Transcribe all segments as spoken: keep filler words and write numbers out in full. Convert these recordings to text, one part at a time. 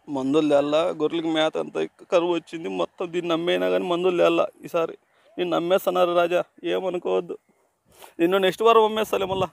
మందులు తెల్లా గొర్రెలకి మేత అంతా కరువు వచ్చింది మొత్తం దీన్ని నమ్మేనా కానీ మందులు తెల్లా ఈసారి నేను నమ్మేస్తున్నారు రాజా ఏమనుకోవద్దు నిన్ను నెక్స్ట్ వారం అమ్మేస్తాలే మళ్ళా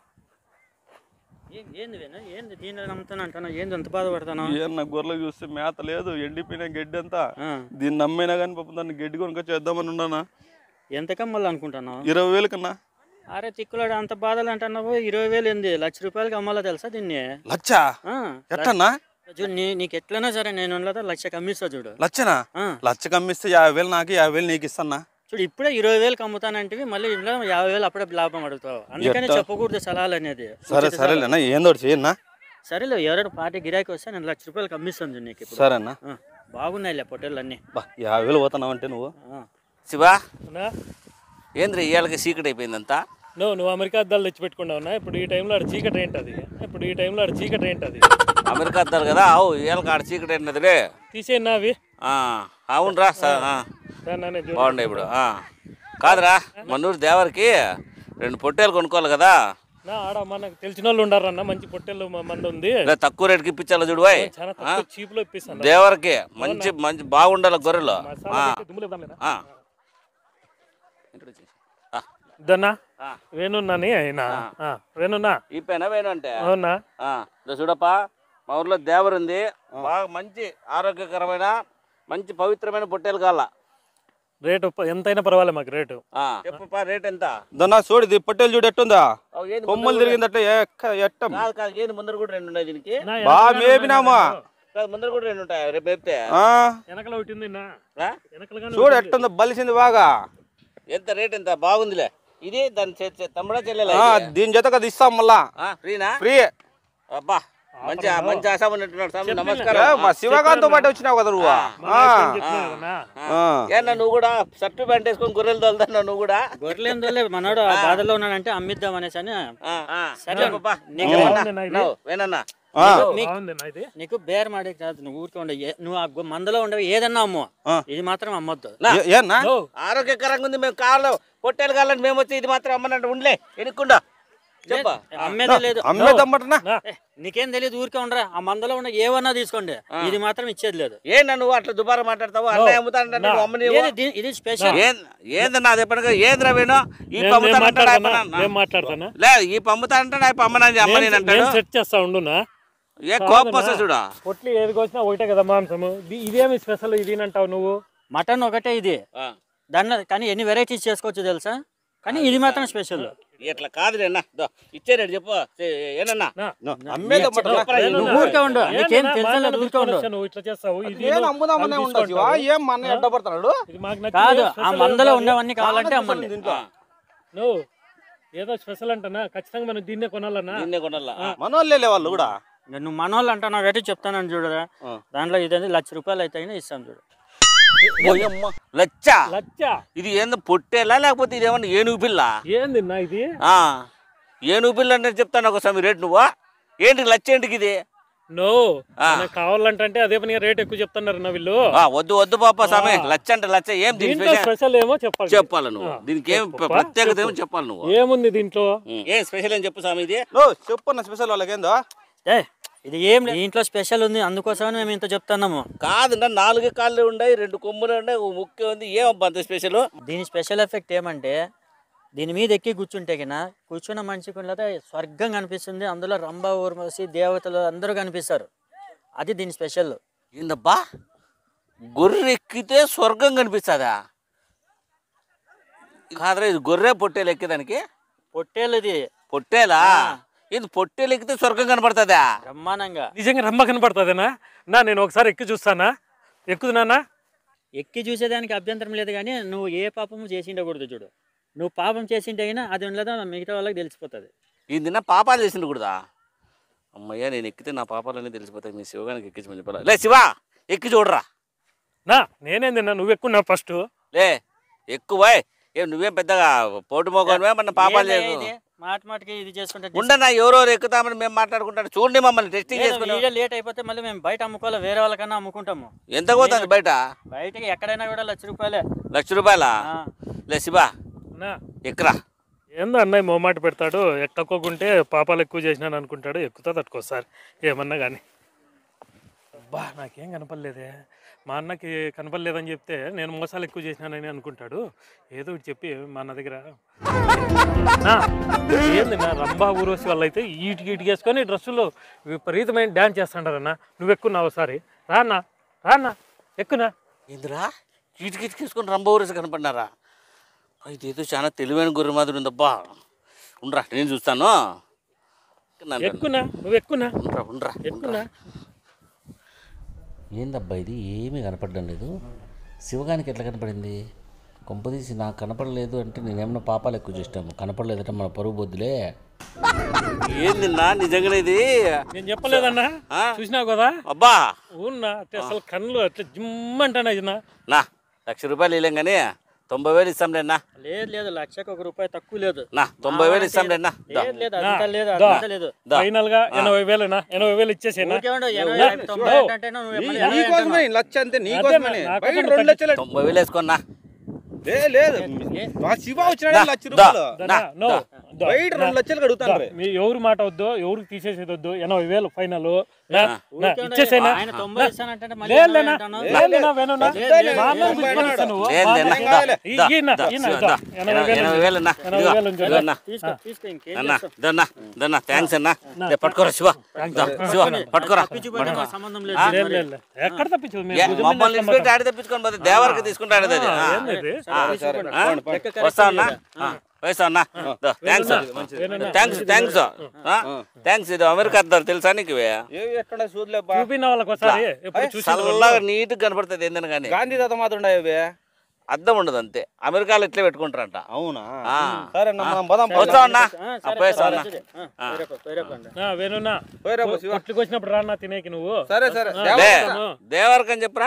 ఏం నా గొర్రెలు చూస్తే మేత లేదు ఎండిపోయిన గడ్డి అంతా దీన్ని నమ్మేనా కానీ పాపం దాన్ని గడ్డి కొనుక చేద్దామని ఉన్నానా ఎంతకమ్మాలి అనుకుంటున్నావు ఇరవై వేలు కన్నా అరే తిక్కులాడు అంత బాధలు అంటున్నావు ఇరవై వేలు ఏంది లక్ష రూపాయలకి అమ్మాలా తెలుసా దీన్ని లక్ష ఎట్టన్నా చూడు నీకు ఎట్లైనా సరే నేను లక్ష కమ్మిస్తా చూడు లక్షనా లక్ష కమ్మిస్తే యాభై వేలు నాకు యాభై వేలు నీకు ఇస్తానా చూడు ఇప్పుడే ఇరవై వేలకు అమ్ముతానంటే మళ్ళీ ఇంట్లో యాభై వేలు అప్పుడే లాభం అడుగుతావు అందుకని చెప్పకూడదు సలహాలు అనేది సరే సరేలేనా ఏందో చేయన్నా సరేలే ఎవరైనా పార్టీ గిరాకీ వస్తే నేను లక్ష రూపాయలకి అమ్మిస్తాను నీకు సరేనా బాగున్నాయిలే పొట్టేళ్ళు అన్ని యాభై వేలు పోతున్నావు అంటే నువ్వు శివా ఏంద్ర ఇవాళకి చీకటి అయిపోయిందంతా నువ్వు నువ్వు అమెరికా అద్దాలు తెచ్చిపెట్టుకున్నావునా ఇప్పుడు ఈ టైంలో ఆడ చీకటి ఏంటది ఇప్పుడు ఈ టైంలో ఆడ చీకటి ఏంటది అమెరికా అద్దాలు కదా అవు ఇవాళకి ఆడ చీకటి ఏంటదిలే తీసేనా అవి అవునరా బాగుండే ఇప్పుడు కాదురా మనూరు దేవరికి రెండు పొట్టేలు కొనుక్కోవాలి కదా ఆడ మనకు తెలిసిన వాళ్ళు ఉండారన్న మంచి పొట్టేళ్ళు మంది ఉంది తక్కువ రేటుకి ఇప్పించాలి చూడు చీప్ లో ఇప్పిస్తాను దేవరికి మంచి మంచి బాగుండాలి గొర్రెలు దన్నా వేణున్నాని అయినా వేణున్నా ఇప్పేనా వేణు అంటే అవునా చూడప్పా మా ఊర్లో దేవరు ఉంది బాగా మంచి ఆరోగ్యకరమైన మంచి పవిత్రమైన పొట్టేలు కావాల రేటు ఎంతైనా పర్వాలేదు మాకు రేటు చెప్పప్పా రేట్ ఎంత దన్నా చూడు ఇది పొట్టేలు చూడు ఎట్టుందా కొమ్మలు తిరిగిందట ఏంది ముందర కూడా రెండు ఉన్నాయి దీనికి బాగా మేపినామా ముందర కూడా రెండు ఉంటాయి రేపు మేపితే వెనకలో ఉంటుంది చూడు ఎట్టుందా బలిసింది బాగా ఎంత రేట్ ఎంత బాగుందిలే ఇది దాని తమ్ముడా చెల్లెలా దీని జత కదా ఇస్తాం మళ్ళా ఫ్రీనా ఫ్రీ అబ్బా మంచి మంచి ఆశ ఉన్నట్టున్నాడు నమస్కారం మా శివకాంత్ పాటు వచ్చినావు కదా నువ్వు ఏనా నువ్వు కూడా షర్ట్ ప్యాంట్ వేసుకొని గొర్రెలు తోలుతున్నా నువ్వు కూడా గొర్రెలు ఏం తోలే మనోడు బాధలో ఉన్నాడంటే అమ్మిద్దాం అనేసి అని వేనన్నా నీకు బేర్ మాడే కాదు నువ్వు ఊరికే ఉండే నువ్వు ఆ మందులో ఉండవు ఏదన్నా అమ్ము ఇది మాత్రం అమ్మొద్దు ఆరోగ్యకరంగా ఉంది మేము కాళ్ళు పొట్టేలు కావాలని మేము వచ్చి ఇది మాత్రం అమ్మనంటే ఉండలే ఎనుక్కుండా అమ్మేదే లేదు నీకేం తెలియదు ఊరికే ఉండరా ఆ మందులో ఉన్న ఏమన్నా తీసుకోండి ఇది మాత్రం ఇచ్చేది లేదు ఏంటన్నా నువ్వు అట్లా దుబారా మాట్లాడతావు అన్నయ్య అమ్ముతాను ఇది స్పెషల్ ఏందన్నా అదే పని ఏంద్రా వేణు ఈ పంపుతానంటాడు లేదు ఈ పంపుతానంటాడు ఆ అమ్మనని అమ్మని అంటాడు సెట్ చేస్తా ఉండునా ఏ కోపం వస్తా చూడ పొట్లు ఏది కోసినా ఒకటే కదా మాంసము ఇదేమి స్పెషల్ ఇది అంటావు నువ్వు మటన్ ఒకటే ఇది దాంట్లో కానీ ఎన్ని వెరైటీస్ చేసుకోవచ్చు తెలుసా కానీ ఇది మాత్రం స్పెషల్ ఇట్లా కాదులేనా ఇచ్చే రేటు చెప్పు ఏనన్నా ఊరికే ఉండు నీకేం తెలుసలేదు ఊరికే ఉండు కాదు ఆ మందులో ఉండేవన్నీ కావాలంటే అమ్మండి నువ్వు ఏదో స్పెషల్ అంటనా ఖచ్చితంగా మనం దీన్నే కొనాలన్నా దీన్నే కొనాలా మనోళ్ళే వాళ్ళు కూడా నువ్వు మనోళ్ళు అంటున్నావు కాబట్టి చెప్తానని చూడరా దాంట్లో ఇదే లక్ష రూపాయలు అయితే ఇస్తాను చూడు లచ్చ ఇది ఏందో పొట్టేలా లేకపోతే ఇది ఏమన్నా ఏనుగు పిల్ల ఏంది ఇది ఏనుగు పిల్ల అంటే చెప్తాను ఒకసారి రేట్ నువ్వు ఏంటి లచ్చ ఏంటికి ఇది నో కావాలంటే అదే పని రేట్ ఎక్కువ చెప్తున్నారు నా వీళ్ళు వద్దు వద్దు పాప స్వామి లచ్చ అంటే లచ్చ ఏం స్పెషల్ ఏమో చెప్పాలి చెప్పాలి నువ్వు దీనికి ఏం ప్రత్యేకత ఏమో చెప్పాలి నువ్వు ఏముంది దీంట్లో ఏం స్పెషల్ అని చెప్పు స్వామి ఇది చెప్పు స్పెషల్ వాళ్ళకి ఏందో ఏ ఇది ఏం ఇంట్లో స్పెషల్ ఉంది అందుకోసమని మేము ఇంత చెప్తున్నాము కాదు నాలుగు కాళ్ళు ఉన్నాయి రెండు కొమ్ములు ఉన్నాయి ముఖ్యం ఉంది ఏమబ్బా అంత స్పెషల్ దీని స్పెషల్ ఎఫెక్ట్ ఏమంటే దీని మీద ఎక్కి కూర్చుంటే కన్నా కూర్చున్న మనిషికి స్వర్గం కనిపిస్తుంది అందులో రంభ ఊర్వశి దేవతలు అందరూ కనిపిస్తారు అది దీని స్పెషల్ ఏందబ్బా గొర్రె ఎక్కితే స్వర్గం కనిపిస్తుందా కాదురా ఇది గొర్రె పొట్టేలు ఎక్కేదానికి పొట్టేలు ఇది పొట్టేలా ఇది పొట్టేలు ఎక్కితే స్వర్గం కనపడుతుందా బ్రహ్మాండంగా నిజంగా రమ్మ కనపడుతుందేనా నా నేను ఒకసారి ఎక్కి చూస్తానా ఎక్కుదునా ఎక్కి చూసేదానికి అభ్యంతరం లేదు కానీ నువ్వు ఏ పాపము చేసిండకూడదు చూడు నువ్వు పాపం చేసింటే అయినా అది ఉండలేదా మిగతా వాళ్ళకి తెలిసిపోతుంది ఈ నిన్న పాపాలు చేసిండకూడదా అమ్మయ్య నేను ఎక్కితే నా పాపాలన్నీ తెలిసిపోతాయి మీ శివగానికి ఎక్కించమని చెప్పాలి లే శివ ఎక్కి చూడరా నా నేనేం తిన్నా నువ్వు ఎక్కువ ఫస్ట్ లే ఎక్కువ ఏం నువ్వేం పెద్దగా పోటు మోగనివే మన పాపాలు చేయదు మాట మాటకి ఇది చేసుకుంటే ఉండన్నా ఎవరెవరు ఎక్కుతామని మేము మాట్లాడుకుంటాం చూడండి మమ్మల్ని టెస్టింగ్ చేసుకుంటాం లేట్ అయిపోతే మళ్ళీ మేము బయట అమ్ముకోవాలి వేరే వాళ్ళకన్నా అమ్ముకుంటాము ఎంత పోతుంది బయట బయటకి ఎక్కడైనా కూడా లక్ష రూపాయలే లక్ష రూపాయలా లే శివా ఎక్కరా ఏందో అన్నయ్య మొమ్మాట పెడతాడు ఎక్కకోకుంటే పాపాలు ఎక్కువ చేసినాను అనుకుంటాడు ఎక్కుతా తట్టుకోసారి ఏమన్నా కానీ అబ్బా నాకేం కనపడలేదే, మా అన్నకి కనపడలేదని చెప్తే నేను మోసాలు ఎక్కువ చేసినానని అనుకుంటాడు. ఏదో ఒకటి చెప్పి మా అన్న దగ్గర నా ఏంది నా రంభా ఊరోసి వాళ్ళు అయితే ఈటికి ఈటికి వేసుకొని డ్రెస్సులో విపరీతమైన డ్యాన్స్ చేస్తుంటారన్నా. నువ్వు ఎక్కున్నావు ఒకసారి రాన్నా రాన్నా ఎక్కునా. ఏందిరా చీటికిటికేసుకొని రంభవరేసి కనపడినారా? ఇదేదో చాలా తెలివైన గొర్రె మాదిరి ఉందబ్బా. ఉండరా నేను చూస్తాను. ఎక్కునా నువ్వు ఎక్కునా ఉండరా ఉండరా ఎక్కునా. ఏందబ్బా ఇది ఏమీ కనపడడం లేదు. శివగానికి ఎట్లా కనపడింది? కొంపదీసి నాకు కనపడలేదు అంటే నేనేమన్నా పాపాలు ఎక్కువ చేసినాము. కనపడలేదంటే మన పరువు బొద్దులే. ఏందిన్నా నిజంగానే ఇది? నేను చెప్పలేదన్నా, చూసినావు కదా. అబ్బా ఊన్నా అసలు కళ్ళు అట్లా జిమ్ అంటానా ఇది నా లక్ష రూపాయలు ఇవ్వలేం కానీ తొంభై వేలు ఇస్తాంలేనా? లేదు లేదు, లక్షకు ఒక రూపాయి తక్కువ లేదు. నా తొంభై వేలు ఇస్తాంలేనా? లేదు లేదు, అంత లేదు అంత లేదు. ఫైనల్ గా ఎనభై వేలేనా? ఎనభై వేలు ఇచ్చేసేనా? లక్ష అంతే నీకోసమని రెండు లక్షలు తొంభై వేలు వేసుకున్నా. లేదు శివ వచ్చిన లక్ష రూపాయలు బయట రెండు లక్షలు అడుగుతాను. మీ ఎవరు మాట వద్దు, ఎవరికి తీసేసేది వద్దు. ఎనభై వేలు ఫైనల్ ఇచ్చేసేనా? థ్యాంక్స్ అన్నా. పట్టుకోరా శివ, శివ పట్టుకోరా. ఎక్కడ తప్పించదు? మమ్మల్ని ఇన్స్పెక్టర్ ఆడి తెప్పించుకొని పోతే దేవరికి తీసుకుంటాడు. వస్తా అన్నా వస్తా అన్నా. Thanks thanks thanks thanks. ఇది అమెరికా అద్దాలు తెలుసా నీకు? చల్లగా నీట్గా కనపడుతుంది ఏందని కానీ గాంధీ తాత మాత్రం ఉండవు అద్దం ఉండదు అంతే. అమెరికాలో ఇట్లే పెట్టుకుంటారంట. అవునా? వస్తా అన్నా. వచ్చినప్పుడు రాన్నా తినేకి నువ్వు. సరే సరే దేవరకు అని చెప్పరా.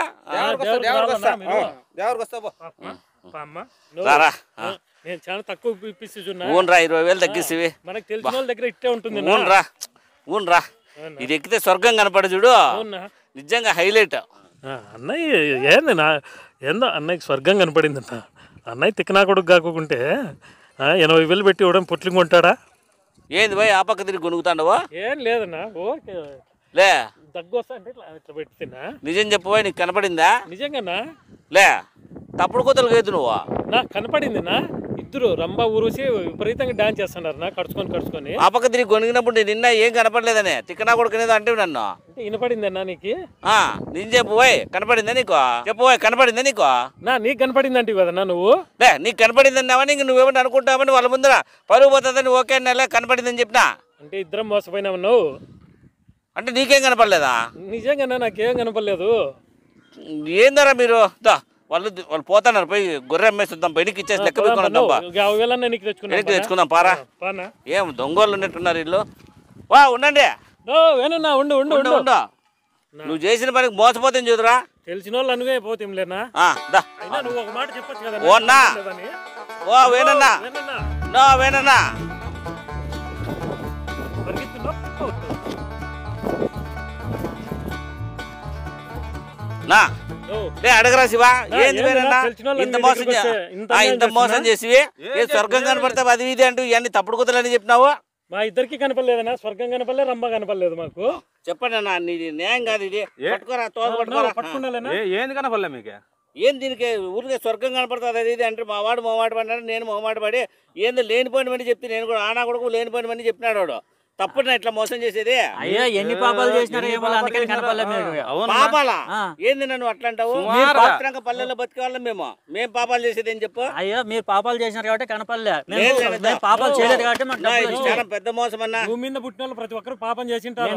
రారా నేను చాలా తక్కువ ఇప్పిస్తు ఊన్రా. ఇరవై వేలు తగ్గిస్తేవి మనకు తెలిసిన వాళ్ళ దగ్గర ఇట్టే ఉంటుంది. ఊన్రా ఊన్రా. ఇది ఎక్కితే స్వర్గం కనపడి చూడు. నిజంగా హైలైట్. అన్నయ్య ఏంది నా ఏందో అన్నయ్యకి స్వర్గం కనపడిందంట. అన్నయ్య తిక్కనా కొడుకు కాకుంటే ఎనభై వేలు పెట్టి ఇవ్వడం పొట్లు కొంటాడా? ఏంది పోయి ఆ పక్క తిరిగి కొనుక్కుతాండవా? ఏం లేదన్నా, ఓకే లే దగ్గు వస్తా అంటే ఇట్లా పెట్టినా. నిజం చెప్పబోయ్, నీకు కనపడిందా? నిజంగానా? లే తప్పుడు కూతలు లేదు నువ్వు. నాకు కనపడింది నా. ఇద్దరు రంభా ఊరుసి విపరీతంగా డాన్స్ చేస్తున్నారు నా, కడుచుకొని కడుచుకొని. ఆ పక్క తిరిగి కొనిగినప్పుడు నిన్న ఏం కనపడలేదనే తిక్కనా కొడుకునేదో అంటే నన్ను అంటే వినపడిందన్నా నీకు? నేను చెప్పుపోయ్ కనపడిందా నీకు? చెప్పుపోయ్ కనపడిందా నీకు? నా నీకు కనపడింది అంటే కదన్నా నువ్వు. లే నీకు కనపడిందన్నావని ఇంక నువ్వేమని అనుకుంటావని వాళ్ళ ముందర పరుగు పోతుందని ఓకే అన్నా కనపడిందని చెప్పినా. అంటే ఇద్దరం మోసపోయినావు నువ్వు. అంటే నీకేం కనపడలేదా? నిజంగానే నాకేం కనపడలేదు. ఏందరా మీరు వాళ్ళు వాళ్ళు పోతున్నారు. పోయి గొర్రె అమ్మేస్తుందాం, బయటికి ఇచ్చేసి లెక్క వెనక్కి తెచ్చుకుందాం పారా. ఏం దొంగోళ్ళు ఉన్నట్టున్నారు వీళ్ళు. వా ఉండండి. ఉండు ఉండు ఉండు. నువ్వు చేసిన పనికి మోసపోతే చూదురా. తెలిసిన వాళ్ళు అనువే పోతేంలేనా? నువ్వు ఒక మాట చెప్పొచ్చు కదా. ఓన్నా ఓ వేనన్నా నో వేనన్నా. నా అడగరా శివ, ఏంది వేనన్నా ఇంత మోసం ఇంత మోసం చేసి స్వర్గం కనపడతావు అది ఇది అంటూ ఇవన్నీ తప్పుడు కుదరని చెప్పినావు. మా ఇద్దరికి కనపడలేదన్నా, స్వర్గం కనపడలేదు, రంభ కనపడలేదు మాకు. చెప్పండి అన్న, నీది న్యాయం కాదు ఇది. పట్టుకోరా తోక పట్టుకోరా. ఏంది కనపడలే మీకు? ఏం దీనికి ఊరికే స్వర్గం కనపడుతుంది అది ఇది అంటే మా వాడు మొహమాట పడినాడు, నేను మొహమాట పడి ఏందో లేనిపోయినవని చెప్తే నేను కూడా ఆనా కొడుకు లేనిపోయినవని చెప్పినాడు వాడు. తప్పుడు ఇట్లా మోసం చేసేది. అయ్యా ఎన్ని పాపాలు చేసినారు? పాపాలా? ఏంది నన్ను అట్లా అంటావు? పల్లెల్లో బతికే వాళ్ళం మేము. మేము పాపాలు చేసేది ఏం చెప్పు? అయ్యా మీరు పాపాలు చేసినారు కాబట్టి కనపడలే, పాపాలు చేయలేదు కాబట్టి చాలా పెద్ద మోసం అన్నా. భూమి మీద పుట్టిన వాళ్ళు ప్రతి ఒక్కరు పాపం చేసింటారు.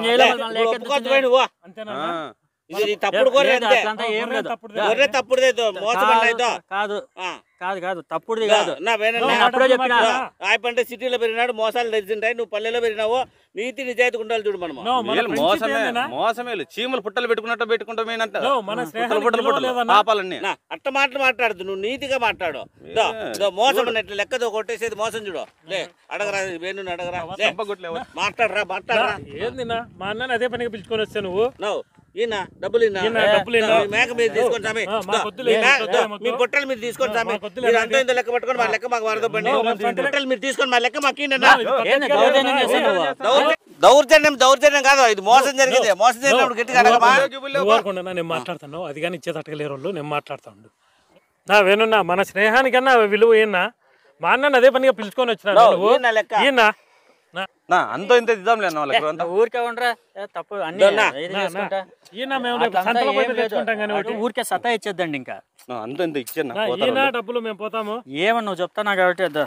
ఇది తప్పుడు గొర్రె అంతే. గొర్రె తప్పుడుదే, మోసం కాదు కాదు కాదు తప్పుడుది కాదు. ఆయపంటే సిటీలో పెరిగినాడు, మోసాలు తెలిసింటాయి. నువ్వు పల్లెలో పెరిగినావు, నీతి నిజాయితీ ఉండాలి చూడు. మనము మోసమే మోసమే చీమలు పుట్టలు పెట్టుకున్నట్టు పెట్టుకుంటాం పాపాలన్నీ. అట్ట మాటలు మాట్లాడదు, నువ్వు నీతిగా మాట్లాడు. మోసం అన్నట్లు లెక్కతో కొట్టేసేది మోసం చూడు. లే అడగరా వేణు అడగరా, మాట్లాడరా మాట్లాడరా. ఏంది మా అన్న అదే పనిగా పిలుచుకొని వస్తే నువ్వు ఈయన డబ్బులు ఈయన. ఈయన డబ్బులు ఈయన. మీ మేక మీరు తీసుకోండి స్వామి. ఆ, మాకు వద్దులే, మీ మే- మాకు వద్దులే, మాకు. మీ పొట్టలు మీరు తీసుకోండి స్వామి. మాకు వద్దులే, మీరు రండి. అంత ఇంత లెక్క పట్టుకొని మా లెక్క మాకు వరదొప్పండి. పొట్టలు మీరు తీసుకొని మా లెక్క మాకు ఈయన. ఏంది దౌర్జన్యం చేసావు నువ్వు? దౌర్జన్యం దౌర్జన్యం కాదు, ఇది మోసం జరిగింది. మోసం జరిగినప్పుడు గట్టిగా అడగమా? నువ్వు ఊరుకోండి, నేను మాట్లాడతాను. అది కానీ ఇచ్చేటట్టుగా వాళ్ళు నేను మాట్లాడతాను. నా వేణున్నా, మన స్నేహానికన్నా విలువ ఈయన. మా అన్న అదే పనిగా పిలుచుకొని వచ్చినా నువ్వు ఈయన లెక్క. ఈయన నా అంత ఇంత ఇద్దాంలే అన్న వాళ్ళకి అంతా. ఊరికే ఉండరా ఏ, తప్పు అన్ని దొన్నా. ఇది చేసుకుంటా. ఈయన మేము రేపు అట్లంతా సంతలో పోయి ఏం లేదు. తెచ్చుకుంటాం కానీ ఒకటి. ఊరికే సతా ఇచ్చేద్దండి ఇంకా. నా అంత ఇంత ఇచ్చాను నా ఈయన డబ్బులు మేము పోతాము. ఏమని నువ్వు చెప్తానా కాబట్టి వద్దా.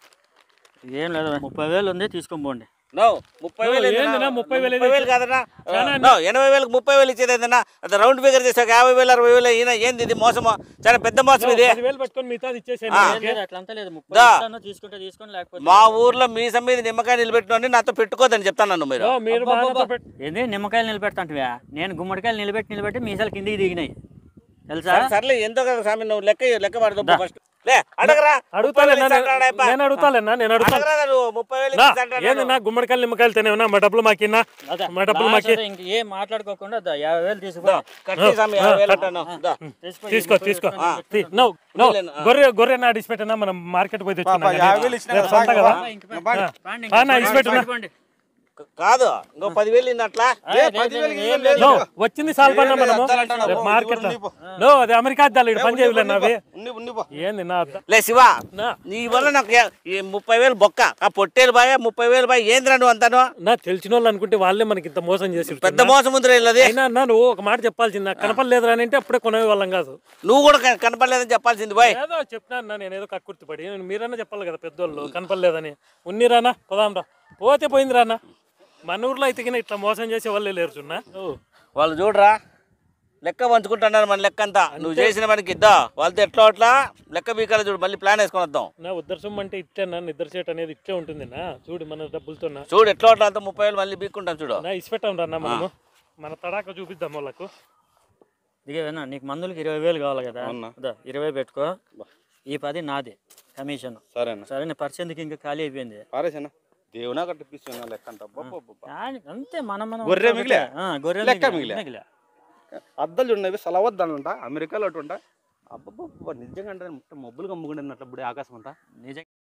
ఏం లేదు, ముప్పై వేలు ఉంది తీసుకొని పోండి. నో ముప్పై వేలు ఏందినా, ఏందన్నా? ముప్పై వేలు ముప్పై వేలు కాదన్నా. చాలా నో ఎనభై వేలకు ముప్పై వేలు ఇచ్చేది ఏందన్నా? అది రౌండ్ ఫిగర్ చేసాక యాభై వేలు అరవై వేలు ఈయన ఏంది ఇది మోసమో? చాలా పెద్ద మోసం ఇది. పదివేలు పట్టుకొని మిగతాది ఇచ్చేసేయండి. ఆ. ఏం లేదు, అట్లంతా లేదు. ముప్పై దా. ఇస్తాను, తీసుకుంటే తీసుకొని లేకపోతే మా ఊర్లో మీసం మీద నిమ్మకాయ నిలబెట్టిన నాతో పెట్టుకోదని చెప్తాను నన్ను మీరు. ఓ, మీరు మా అన్నతో పెట్టు. ఏంది నిమ్మకాయలు నిలబెడతాంటివా? నేను గుమ్మడికాయలు నిలబెట్టి నిలబెట్టి మీసాలు కిందికి దిగినాయి తెలుసా? సరే, సర్లే ఎంతో కదా స్వామి, నువ్వు లెక్క లెక్క పడదు ఫస్ట్. లే అడగరా. అడుగుతాలే, ముప్పై వేలు ఇస్తాడు ఆయప్ప. నేను అడుగుతాలేనా, నేను అడుగుతాను. అడగరా నువ్వు ముప్పై వేలు నా, ఇస్తాడు. ఏంది నా గుమ్మడికాయలు నిమ్మకాయలు తినేవనా? మా డబ్బులు మాకిన్నా, అదే, మా డబ్బులు లాస్ట్ మాకి. అయితే ఇంక ఏం మాట్లాడుకోకుండా దా, యాభై వేలు తీసుకో. కట్టి స్వామి యాభై వేలు అంటాను. దా. తీసుకో, తీసుకో ముప్పై తీసుకో వేలు తీ. నో నో గొర్రె గొర్రె నా ఇచ్చిపెట్టినా మనం మార్కెట్ పోయి తెచ్చుకున్నాం యాభై వేలు ఇచ్చినా రేపు సొంత కదా. ఇంక పో. బాగా. పాండి, ఆ, నా ఇంక ఇచ్చిపెట్టున్నా. పోండి. కాదు ఇంకో పదివేలు ఇన్నట్లా. ఏ, లేదు, లేదు, ఏం లేదు. నో వచ్చింది సాల్ పన్నా మనము అద్దాలంటావు. రేపు ఇది మార్కెట్ కూడా ఉండిపో. నో అది అమెరికా అద్దాలు ఇక్కడ పని చేయలే నావి. ఉన్ని ఉన్ని పో. ఏంది నా అద్దా లే శివ, నా నీ వల్ల నాకు ఏ- ఈ ముప్పై వేలు బొక్క. ఆ పొట్టేలు బాయ్ ముప్పై వేలు బాయ్ ఏంద్రా నువ్వు అంతాను? నా తెలిసిన వాళ్ళు అనుకుంటే వాళ్ళే మనకి ఇంత మోసం చేసి పెద్ద మోసం ఉంది అది. అయినా అన్నా నువ్వు ఒక మాట చెప్పాల్సింది, నాకు కనపడలేదురా అని అంటే అప్పుడే కొనే వాళ్ళం కాదు. నువ్వు కూడా క- కనపడలేదని చెప్పాల్సింది బాయ్. ఏదో చెప్పినా అన్నా, నేను ఏదో కక్కుర్తి పడి మీరన్నా చెప్పాలి కదా పెద్దోళ్ళు కనపడలేదని. ఉన్నిరానా పోదాం రా. పోతే పోయింది రానా. మన ఊర్లో అయితే కింద ఇట్లా మోసం చేసే వాళ్ళే లేరు చున్నా. వాళ్ళు చూడరా లెక్క పంచుకుంటున్నారు మన లెక్క అంతా. నువ్వు చేసిన మనకి ఇద్దా వాళ్ళతో ఎట్లా అట్లా లెక్క బీకాలి చూడు. మళ్ళీ ప్లాన్ వేసుకొని వద్దాం. నా ఉద్దర్శం అంటే ఇట్టేనా, నిద్ర చేయటం అనేది ఇట్టే ఉంటుంది నా. చూడు మన డబ్బులతో చూడు ఎట్లా అట్లా అంతా ముప్పై వేలు మళ్ళీ బీక్కుంటాం చూడు. నా ఇసిపెట్టాం రా మనము. మన తడాక చూపిద్దాం వాళ్ళకు. దిగేవేనా నీకు మందులకి ఇరవై వేలు కావాలి కదా, అవునా. దా, ఇరవై పెట్టుకో. ఈ పది నాది కమిషన్. సరేనా సరే నీ పర్సెంట్కి ఇంకా ఖాళీ అయిపోయింది. పారేసానా దేవునా కట్టిపిస్తున్నా లెక్క అంతా. కానీ అంతే మనం మనం గొర్రె మిగిలే? ఆ, గొర్రె లెక్క మిగిలే. మిగిలే? అద్దాలు ఉన్నవి సలవద్దానంట అమెరికాలో అటు ఉంటా. అబ్బబ్బ నిజంగా అంటే మొత్తం మబ్బులు కమ్ముకుంటున్నట్లు ఆకాశం అంతా. నిజం.